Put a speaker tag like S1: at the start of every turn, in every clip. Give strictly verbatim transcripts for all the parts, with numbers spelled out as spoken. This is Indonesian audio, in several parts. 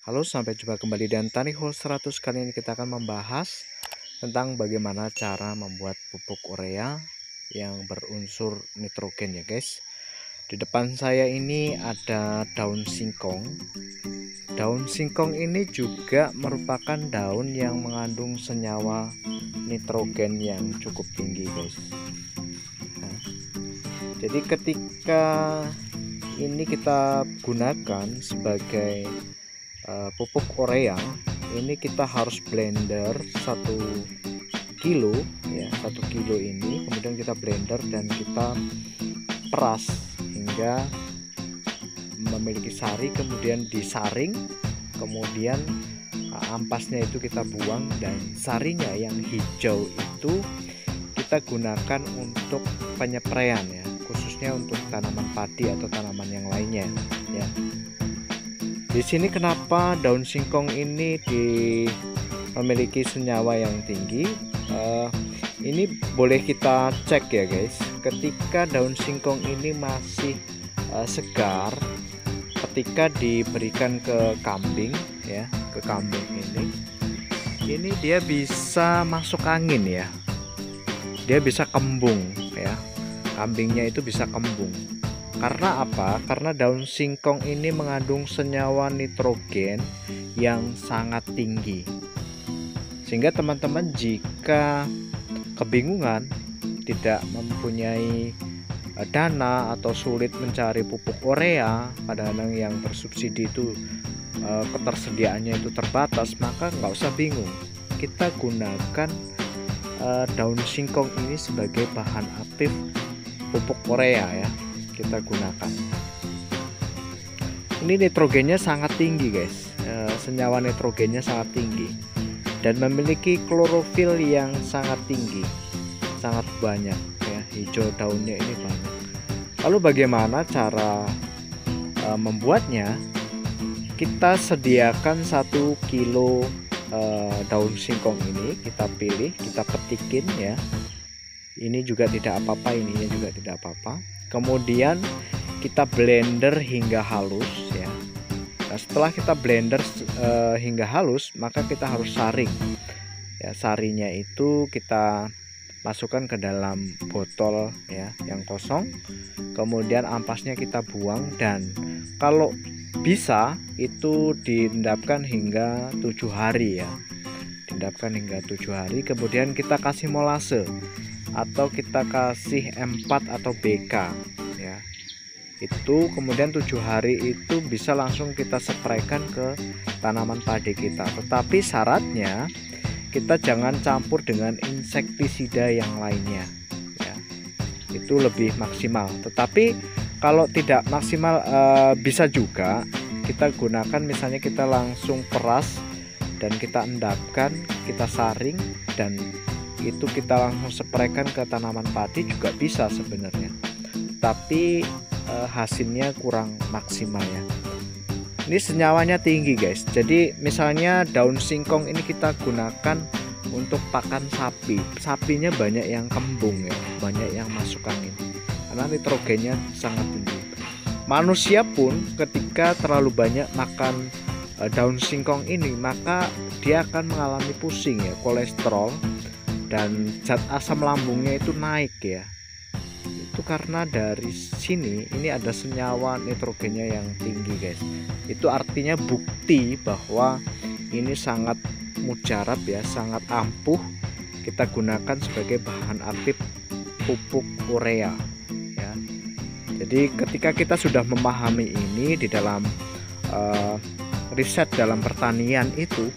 S1: Halo, sampai jumpa kembali dan Tani Hole seratus. Kali ini kita akan membahas tentang bagaimana cara membuat pupuk urea yang berunsur nitrogen ya guys. Di depan saya ini ada daun singkong. Daun singkong ini juga merupakan daun yang mengandung senyawa nitrogen yang cukup tinggi guys. Nah, jadi ketika ini kita gunakan sebagai Uh, pupuk urea, ini kita harus blender satu kilo ya, satu kilo ini kemudian kita blender dan kita peras hingga memiliki sari, kemudian disaring, kemudian uh, ampasnya itu kita buang dan sarinya yang hijau itu kita gunakan untuk penyepraian ya, khususnya untuk tanaman padi atau tanaman yang lainnya ya. Di sini kenapa daun singkong ini di, memiliki senyawa yang tinggi? Uh, ini boleh kita cek ya guys. Ketika daun singkong ini masih uh, segar, ketika diberikan ke kambing ya, ke kambing ini, ini dia bisa masuk angin ya. Dia bisa kembung ya. Kambingnya itu bisa kembung. Karena apa? Karena daun singkong ini mengandung senyawa nitrogen yang sangat tinggi. Sehingga teman-teman jika kebingungan, tidak mempunyai dana atau sulit mencari pupuk urea, kadang-kadang yang bersubsidi itu ketersediaannya itu terbatas, maka nggak usah bingung. Kita gunakan daun singkong ini sebagai bahan aktif pupuk urea ya. Kita gunakan. Ini nitrogennya sangat tinggi guys, e, senyawa nitrogennya sangat tinggi dan memiliki klorofil yang sangat tinggi, sangat banyak ya, hijau daunnya ini banyak. Lalu bagaimana cara e, membuatnya? Kita sediakan satu kilo e, daun singkong ini, kita pilih, kita petikin ya. Ini juga tidak apa-apa, ininya juga tidak apa-apa. Kemudian kita blender hingga halus ya. Nah, setelah kita blender e, hingga halus, maka kita harus saring ya. Sarinya itu kita masukkan ke dalam botol ya yang kosong, kemudian ampasnya kita buang dan kalau bisa itu diendapkan hingga tujuh hari ya, diendapkan hingga tujuh hari. Kemudian kita kasih molase atau kita kasih M empat atau B K ya. Itu kemudian tujuh hari itu bisa langsung kita spraykan ke tanaman padi kita. Tetapi syaratnya kita jangan campur dengan insektisida yang lainnya ya. Itu lebih maksimal. Tetapi kalau tidak maksimal e, bisa juga kita gunakan, misalnya kita langsung peras dan kita endapkan, kita saring dan itu kita langsung spraykan ke tanaman padi juga bisa sebenarnya, tapi e, hasilnya kurang maksimal ya. Ini senyawanya tinggi guys, jadi misalnya daun singkong ini kita gunakan untuk pakan sapi, sapinya banyak yang kembung ya, banyak yang masuk angin karena nitrogennya sangat tinggi. Manusia pun ketika terlalu banyak makan e, daun singkong ini, maka dia akan mengalami pusing ya, kolesterol dan zat asam lambungnya itu naik ya. Itu karena dari sini ini ada senyawa nitrogennya yang tinggi guys. Itu artinya bukti bahwa ini sangat mujarab ya, sangat ampuh kita gunakan sebagai bahan aktif pupuk urea ya. Jadi ketika kita sudah memahami ini di dalam uh, riset dalam pertanian itu,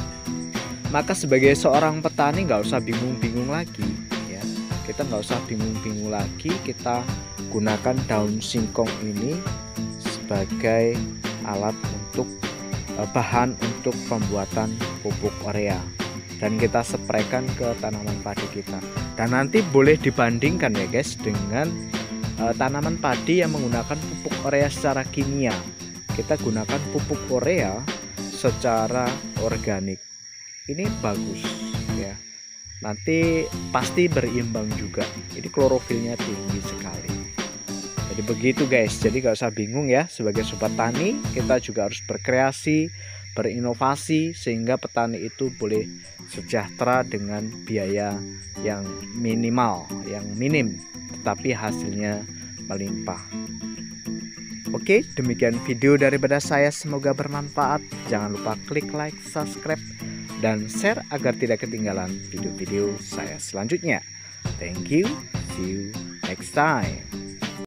S1: maka sebagai seorang petani nggak usah bingung-bingung lagi ya. Kita nggak usah bingung-bingung lagi, kita gunakan daun singkong ini sebagai alat untuk eh, bahan untuk pembuatan pupuk urea dan kita spraykan ke tanaman padi kita. Dan nanti boleh dibandingkan ya guys dengan eh, tanaman padi yang menggunakan pupuk urea secara kimia. Kita gunakan pupuk urea secara organik. Ini bagus ya, nanti pasti berimbang juga. Ini klorofilnya tinggi sekali. Jadi begitu guys, jadi gak usah bingung ya. Sebagai sobat tani kita juga harus berkreasi berinovasi sehingga petani itu boleh sejahtera dengan biaya yang minimal, yang minim, tetapi hasilnya melimpah. Oke, demikian video daripada saya, semoga bermanfaat. Jangan lupa klik like, subscribe, dan share agar tidak ketinggalan video-video saya selanjutnya. Thank you, see you next time.